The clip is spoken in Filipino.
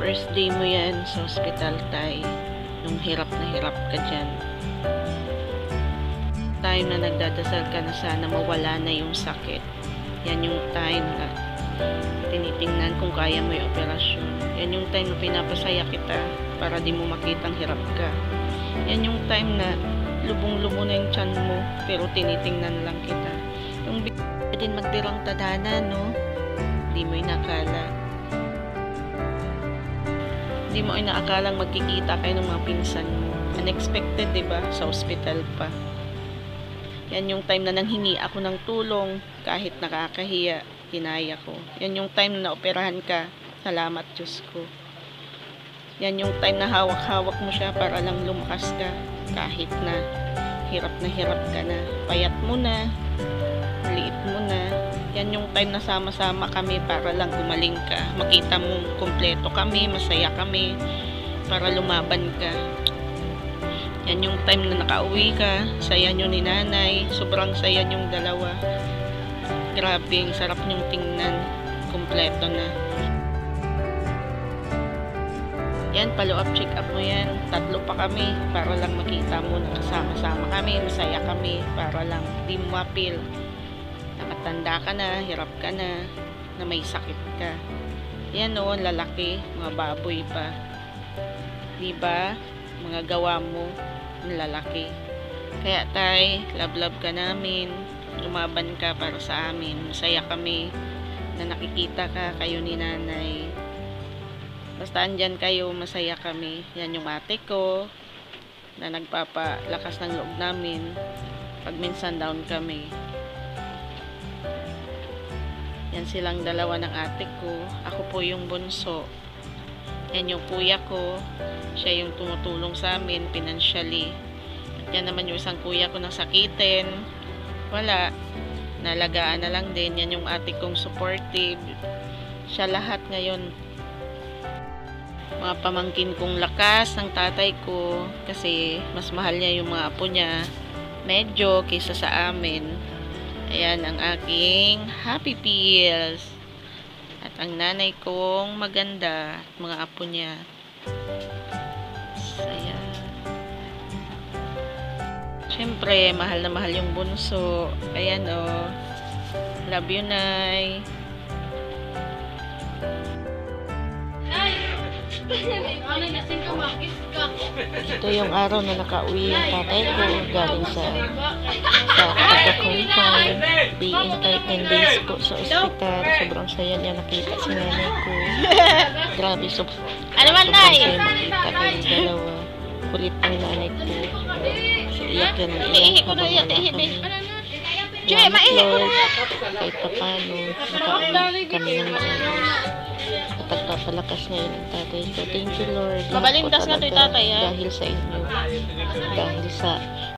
First day mo yan sa hospital, tay. Nung hirap na hirap ka dyan. Time na nagdadasal ka na sana mawala na yung sakit. Yan yung time na tinitingnan kung kaya mo yung operasyon. Yan yung time na pinapasaya kita para di mo makitang hirap ka. Yan yung time na lubong-lubo na yung tiyan mo pero tinitingnan lang kita. Yung din magtirang tadhana, no? Di mo inakala. Di mo inaakalang magkikita kayo ng mga pinsan mo. Unexpected, diba? Sa hospital pa. Yan yung time na nanghingi ako ng tulong kahit nakakahiya, kinaya ko. Yan yung time na naoperahan ka. Salamat, Diyos ko. Yan yung time na hawak-hawak mo siya para lang lumakas ka kahit na hirap ka na. Payat mo na, liit mo na. Yan yung time na sama-sama kami para lang gumaling ka. Makita mong kumpleto kami, masaya kami para lumaban ka. Yan yung time na nakauwi ka, saya nyo ni nanay, sobrang saya nyong dalawa. Grabe, ang sarap nyong tingnan, kumpleto na. Yan, follow-up check-up mo yan. 3 pa kami para lang makita mo na kasama-sama kami, masaya kami para lang di mo mapil. Nakatanda ka na, hirap ka na may sakit ka. Yan noon, lalaki, mga baboy pa. Diba? Mga gawa mo, lalaki. Kaya tay, love ka namin. Lumaban ka para sa amin. Masaya kami na nakikita ka, kayo ni nanay. Basta andyan kayo, masaya kami. Yan yung ate ko na nagpapalakas ng loob namin pag minsan down kami. Yan silang dalawa ng ate ko. Ako po yung bunso. Yan yung kuya ko. Siya yung tumutulong sa amin financially. At yan naman yung isang kuya ko na sakitin. Wala. Nalagaan na lang din. Yan yung ate kong supportive. Siya lahat ngayon. Mga pamangkin kong lakas ng tatay ko. Kasi mas mahal niya yung mga apo niya. Medyo kaysa sa amin. Ayan ang aking happy pills. At ang nanay kong maganda. At mga apo niya. Saya. Siyempre, mahal na mahal yung bunso. Ayan o. Love you, Nay. Ito yung araw na nakauwi yung tatay ko galing sa pagka-confine. Being 13 days po sa ospital. Sobrang saya niya nakita si nanay ko. Grabe, sobrang saya makita kayong dalawa. Kulit ang nanay ko. So, iyak yan ang iyak habang wala kami. Salamat Lord, kahit pa paano nakauwi kami ng maayos. At nagpapalakas ngayon ang tatay ko. Thank you Lord. Mabalindas nga ito yung tatay, ha? Dahil sa inyo. Dahil sa